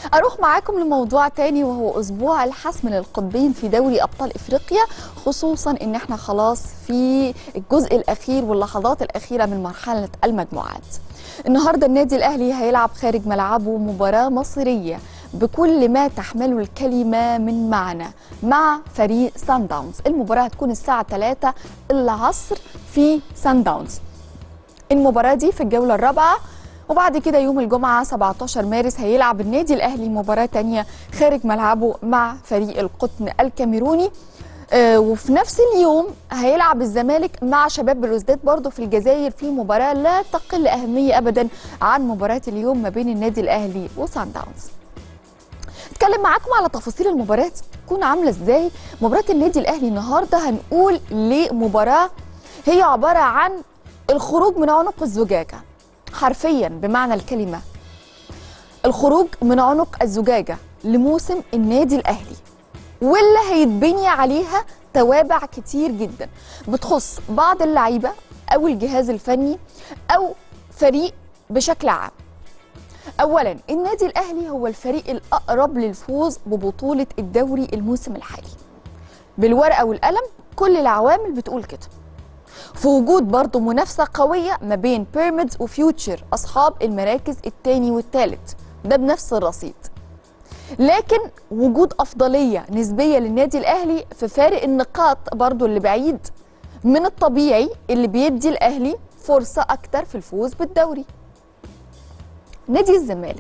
أروح معاكم لموضوع تاني وهو أسبوع الحسم للقطبين في دوري أبطال إفريقيا، خصوصا إن احنا خلاص في الجزء الأخير واللحظات الأخيرة من مرحلة المجموعات. النهاردة النادي الأهلي هيلعب خارج ملعبه مباراة مصيرية بكل ما تحمله الكلمة من معنى مع فريق سان داونز. المباراة هتكون الساعة 3 العصر في سان داونز. المباراة دي في الجولة الرابعة، وبعد كده يوم الجمعة 17 مارس هيلعب النادي الأهلي مباراة تانية خارج ملعبه مع فريق القطن الكاميروني. وفي نفس اليوم هيلعب الزمالك مع شباب بلوزداد برضه في الجزائر في مباراة لا تقل أهمية أبدا عن مباراة اليوم ما بين النادي الأهلي وسان داونز. اتكلم معاكم على تفاصيل المباراة تكون عاملة ازاي. مباراة النادي الأهلي النهاردة هنقول لمباراة هي عبارة عن الخروج من عنق الزجاجة، حرفيا بمعنى الكلمة الخروج من عنق الزجاجة لموسم النادي الأهلي، واللي هيتبني عليها توابع كتير جدا بتخص بعض اللعيبة أو الجهاز الفني أو فريق بشكل عام. أولا النادي الأهلي هو الفريق الأقرب للفوز ببطولة الدوري الموسم الحالي بالورقة والقلم، كل العوامل بتقول كده، في وجود برضه منافسة قوية ما بين بيراميدز وفيوتشر أصحاب المراكز الثاني والثالث ده بنفس الرصيد، لكن وجود أفضلية نسبية للنادي الأهلي في فارق النقاط برضه اللي بعيد من الطبيعي اللي بيدي الأهلي فرصة أكتر في الفوز بالدوري. نادي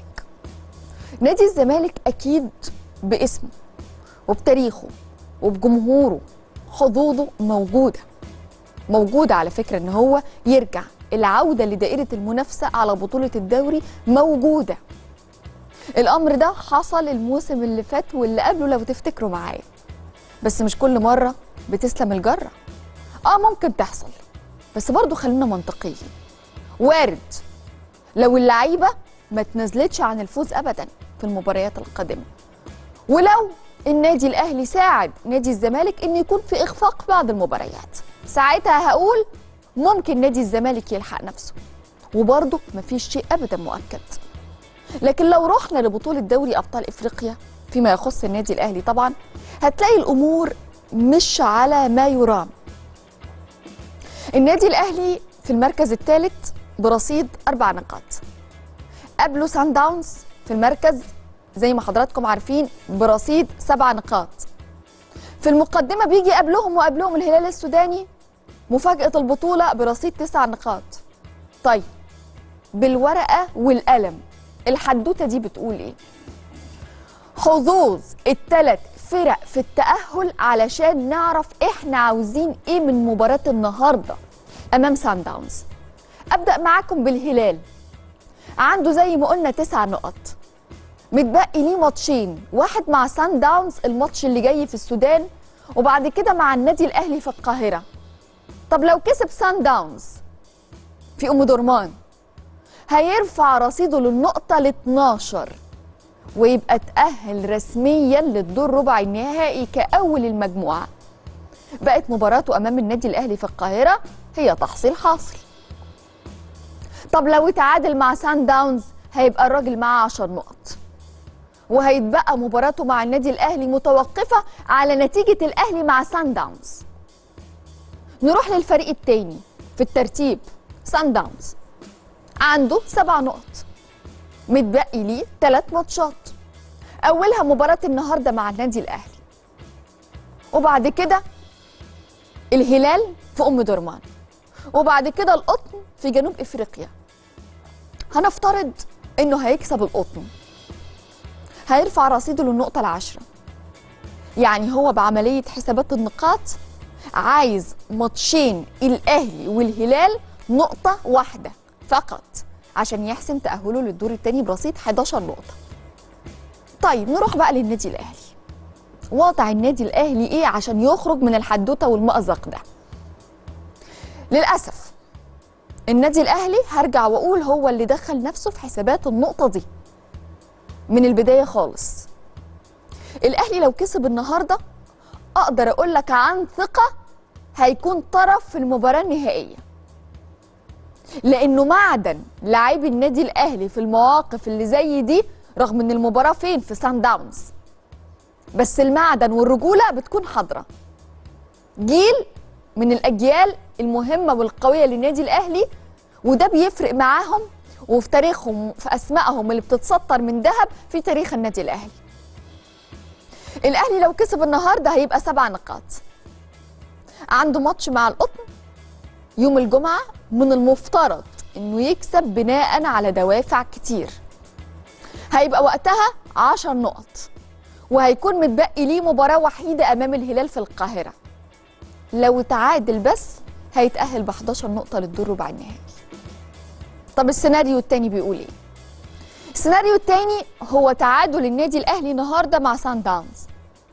الزمالك أكيد باسمه وبتاريخه وبجمهوره حظوظه موجودة على فكرة ان هو يرجع، العودة لدائرة المنافسة على بطولة الدوري موجودة. الامر ده حصل الموسم اللي فات واللي قبله لو تفتكروا معايا، بس مش كل مرة بتسلم الجرة. ممكن تحصل، بس برضو خلينا منطقيين، وارد لو اللعيبة ما تنزلتش عن الفوز ابدا في المباريات القادمة، ولو النادي الاهلي ساعد نادي الزمالك ان يكون في اخفاق بعض المباريات، ساعتها هقول ممكن نادي الزمالك يلحق نفسه، وبرضه مفيش شيء ابدا مؤكد. لكن لو رحنا لبطولة دوري ابطال افريقيا فيما يخص النادي الاهلي طبعا هتلاقي الامور مش على ما يرام. النادي الاهلي في المركز الثالث برصيد 4 نقاط، قبله سان داونز في المركز زي ما حضراتكم عارفين برصيد 7 نقاط. في المقدمة بيجي قبلهم الهلال السوداني مفاجأة البطولة برصيد 9 نقاط. طيب بالورقة والقلم الحدوتة دي بتقول ايه؟ حظوظ ال3 فرق في التأهل علشان نعرف احنا عاوزين ايه من مباراة النهاردة امام سان داونز. ابدأ معاكم بالهلال، عنده زي ما قلنا 9 نقط، متبقي ليه ماتشين، واحد مع سان داونز الماتش اللي جاي في السودان، وبعد كده مع النادي الاهلي في القاهره. طب لو كسب سان داونز في ام درمان هيرفع رصيده للنقطه ل 12 ويبقى تأهل رسميا للدور ربع النهائي كأول المجموعه. بقت مباراته امام النادي الاهلي في القاهره هي تحصيل حاصل. طب لو اتعادل مع سان داونز هيبقى الراجل معاه 10 نقط، وهيتبقى مباراته مع النادي الأهلي متوقفة على نتيجة الأهلي مع سان داونز. نروح للفريق الثاني في الترتيب، سان داونز عنده 7 نقط، متبقي ليه 3 ماتشات، أولها مباراة النهاردة مع النادي الأهلي، وبعد كده الهلال في أم درمان، وبعد كده القطن في جنوب إفريقيا. هنفترض إنه هيكسب القطن، هيرفع رصيده للنقطة ال10، يعني هو بعملية حسابات النقاط عايز ماتشين الأهلي والهلال نقطة واحدة فقط عشان يحسم تأهله للدور الثاني برصيد 11 نقطة. طيب نروح بقى للنادي الأهلي، وضع النادي الأهلي إيه عشان يخرج من الحدوتة والمأزق ده؟ للأسف النادي الأهلي هرجع وأقول هو اللي دخل نفسه في حسابات النقطة دي من البداية خالص. الأهلي لو كسب النهاردة أقدر أقول لك عن ثقة هيكون طرف في المباراة النهائية، لأنه معدن لاعبي النادي الأهلي في المواقف اللي زي دي رغم ان المباراه فين؟ في سان داونز، بس المعدن والرجوله بتكون حاضره. جيل من الاجيال المهمه والقويه للنادي الاهلي، وده بيفرق معاهم وفي تاريخهم، في اسمائهم اللي بتتسطر من ذهب في تاريخ النادي الاهلي. الاهلي لو كسب النهارده هيبقى 7 نقاط. عنده ماتش مع القطن يوم الجمعه، من المفترض انه يكسب بناء على دوافع كتير. هيبقى وقتها 10 نقط، وهيكون متبقي ليه مباراه وحيده امام الهلال في القاهره. لو تعادل بس هيتأهل ب 11 نقطة للدور ربع النهائي. طب السيناريو التاني بيقول ايه؟ السيناريو التاني هو تعادل النادي الأهلي النهارده مع سان داونز.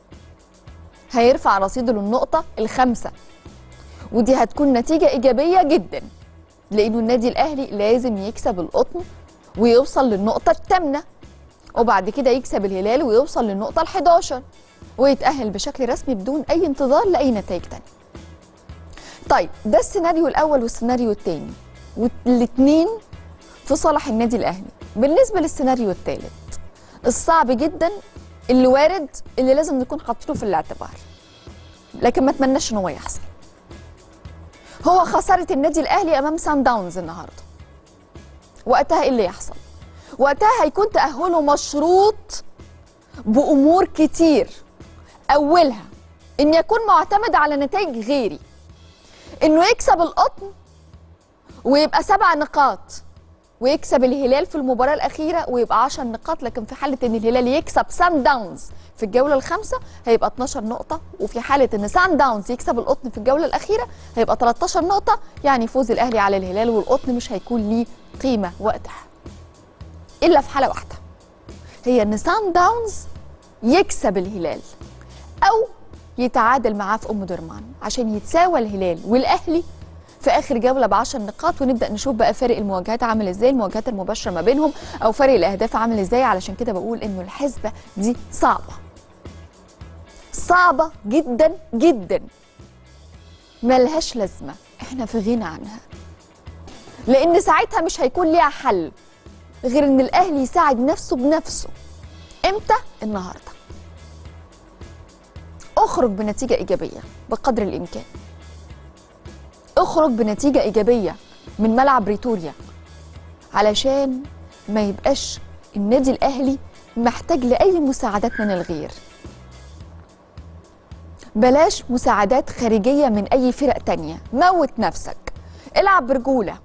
هيرفع رصيده للنقطة ال5، ودي هتكون نتيجة إيجابية جدا، لأنه النادي الأهلي لازم يكسب القطن ويوصل للنقطة الثامنة، وبعد كده يكسب الهلال ويوصل للنقطة ال11، ويتأهل بشكل رسمي بدون أي انتظار لأي نتائج تانية. طيب ده السيناريو الأول والسيناريو الثاني، والاثنين في صالح النادي الأهلي. بالنسبة للسيناريو الثالث الصعب جدا اللي وارد، اللي لازم نكون حاطينه في الاعتبار، لكن ما اتمناش ان هو يحصل، هو خسارة النادي الأهلي أمام سان داونز النهارده. وقتها ايه اللي يحصل؟ وقتها هيكون تأهله مشروط بأمور كتير، أولها إن يكون معتمد على نتائج غيري، إنه يكسب القطن ويبقى 7 نقاط، ويكسب الهلال في المباراة الأخيرة ويبقى 10 نقاط، لكن في حالة إن الهلال يكسب سان داونز في الجولة ال5 هيبقى 12 نقطة، وفي حالة إن سان داونز يكسب القطن في الجولة الأخيرة هيبقى 13 نقطة، يعني فوز الأهلي على الهلال والقطن مش هيكون ليه قيمة وقتها. إلا في حالة واحدة، هي إن سان داونز يكسب الهلال أو يتعادل معاه في أم درمان عشان يتساوى الهلال والأهلي في آخر جولة ب10 نقاط، ونبدأ نشوف بقى فارق المواجهات عامل إزاي، المواجهات المباشرة ما بينهم، أو فارق الأهداف عامل إزاي. علشان كده بقول إنه الحسبة دي صعبة، صعبة جدا جدا، ملهاش لازمة، إحنا في غنى عنها، لأن ساعتها مش هيكون ليها حل غير إن الأهلي يساعد نفسه بنفسه. إمتى؟ النهاردة. اخرج بنتيجة إيجابية بقدر الإمكان، اخرج بنتيجة إيجابية من ملعب بريتوريا، علشان ما يبقاش النادي الأهلي محتاج لأي مساعدات من الغير. بلاش مساعدات خارجية من أي فرق تانية، موت نفسك، العب برجولة،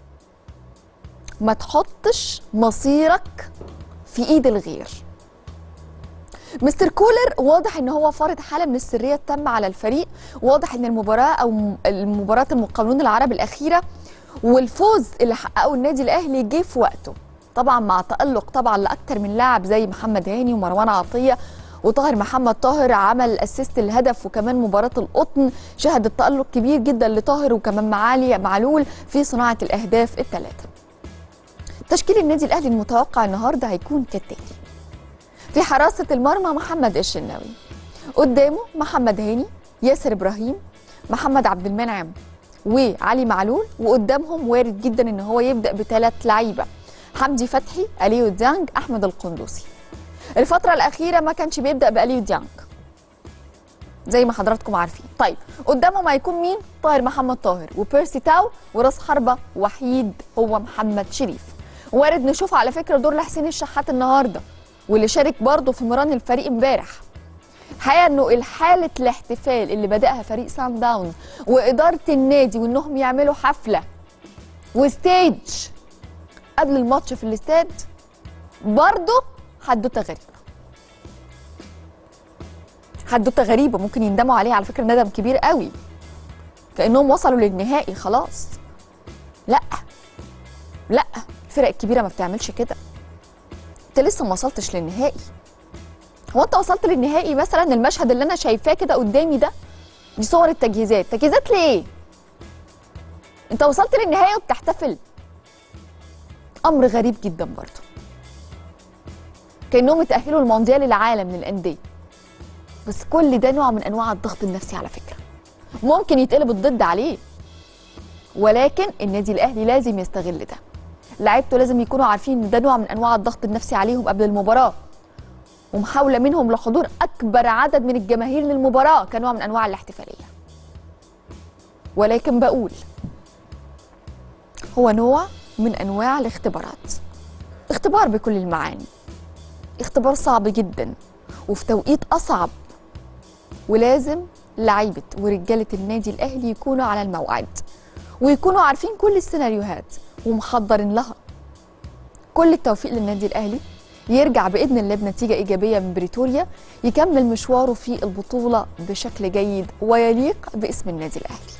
ما تحطش مصيرك في إيد الغير. مستر كولر واضح ان هو فارض حاله من السريه التامه على الفريق، واضح ان المباراه او المباراه المقاولون العرب الاخيره والفوز اللي حققه النادي الاهلي جه في وقته، طبعا مع تالق طبعا لاكثر من لاعب زي محمد هاني ومروان عطيه وطاهر محمد طاهر عمل اسيست الهدف، وكمان مباراه القطن شهدت تالق كبير جدا لطاهر وكمان معلول في صناعه الاهداف الثلاثه. تشكيل النادي الاهلي المتوقع النهارده هيكون كالتالي: في حراسة المرمى محمد الشناوي، قدامه محمد هاني، ياسر إبراهيم، محمد عبد المنعم وعلي معلول، وقدامهم وارد جدا ان هو يبدأ ب3 لعيبة: حمدي فتحي، أليو ديانج، أحمد القندوسي. الفترة الأخيرة ما كانش بيبدأ بأليو ديانج زي ما حضراتكم عارفين. طيب قدامهم هيكون مين؟ طاهر محمد طاهر وبيرسي تاو، وراس حربة وحيد هو محمد شريف. وارد نشوف على فكرة دور لحسين الشحات النهارده، واللي شارك برضه في مران الفريق امبارح. الحقيقه انه الحاله الاحتفال اللي بدأها فريق سان داونز واداره النادي، وانهم يعملوا حفله وستيج قبل الماتش في الاستاد، برضه حدوته غريبه. حدوته غريبه ممكن يندموا عليها على فكره ندم كبير قوي، كانهم وصلوا للنهائي خلاص. لا لا، الفرق الكبيره ما بتعملش كده. انت لسه ما وصلتش للنهائي. هو انت وصلت للنهائي مثلا؟ المشهد اللي انا شايفاه كده قدامي ده دي صور التجهيزات. تجهيزات ليه؟ انت وصلت للنهائي وبتحتفل؟ امر غريب جدا برضه، كانهم اتاهلوا المونديال العالم للانديه. بس كل ده نوع من انواع الضغط النفسي على فكره، ممكن يتقلب الضد عليه، ولكن النادي الاهلي لازم يستغل ده. لعيبته لازم يكونوا عارفين ان ده نوع من انواع الضغط النفسي عليهم قبل المباراه، ومحاوله منهم لحضور اكبر عدد من الجماهير للمباراه كنوع من انواع الاحتفاليه. ولكن بقول هو نوع من انواع الاختبارات، اختبار بكل المعاني، اختبار صعب جدا وفي توقيت اصعب، ولازم لعيبه ورجاله النادي الاهلي يكونوا على الموعد ويكونوا عارفين كل السيناريوهات ومحضرين لها. كل التوفيق للنادي الاهلي، يرجع باذن الله بنتيجه ايجابيه من بريتوريا، يكمل مشواره في البطوله بشكل جيد ويليق باسم النادي الاهلي.